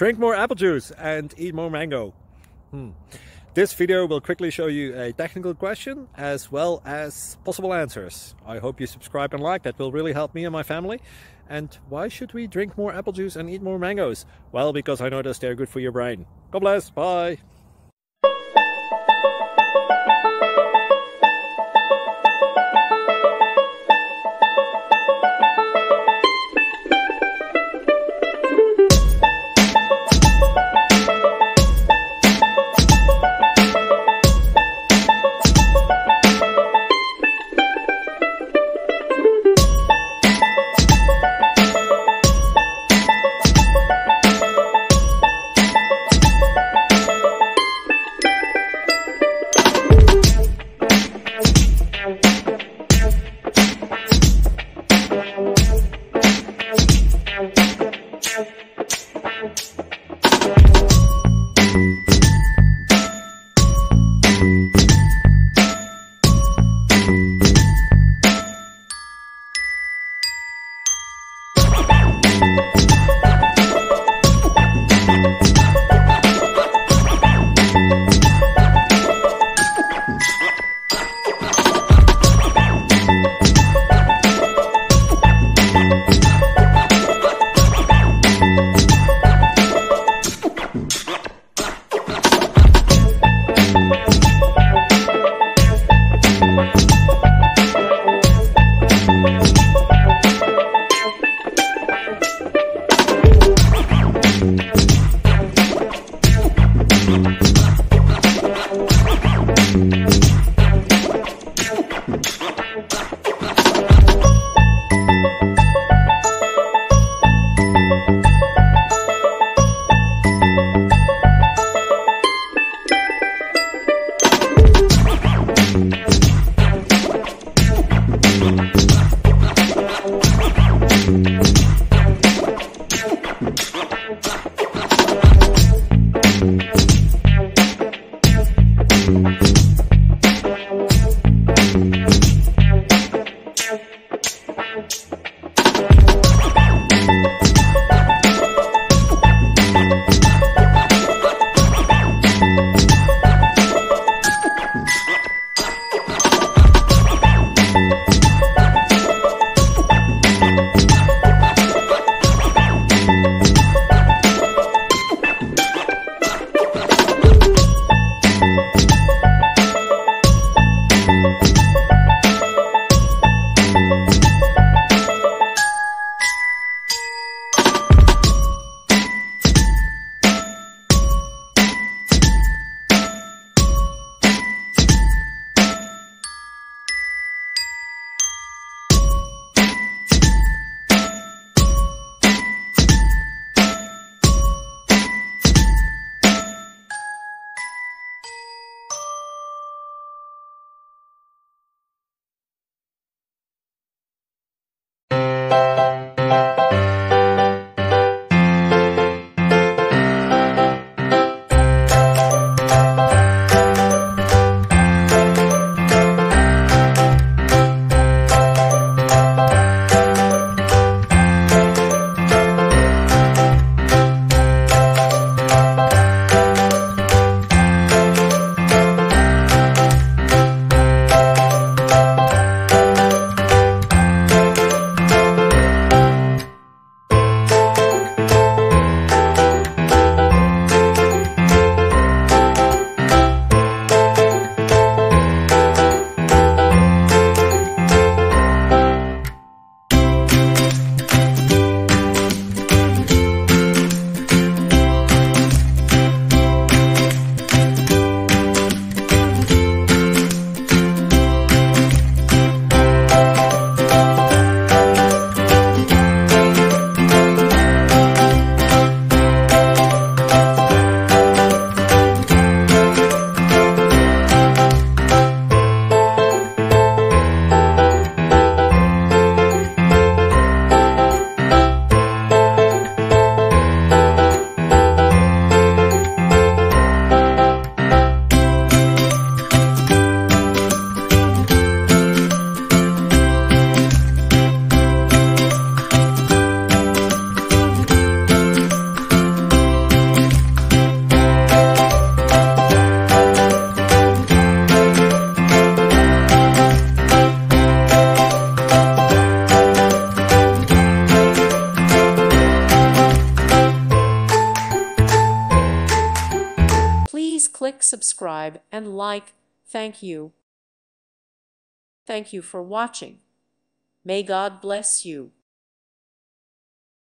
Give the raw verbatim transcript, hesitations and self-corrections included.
Drink more apple juice and eat more mango. Hmm. This video will quickly show you a technical question as well as possible answers. I hope you subscribe and like, that will really help me and my family. And why should we drink more apple juice and eat more mangoes? Well, because I noticed they're good for your brain. God bless, bye! click subscribe and like. Thank you. Thank you for watching. May God bless you.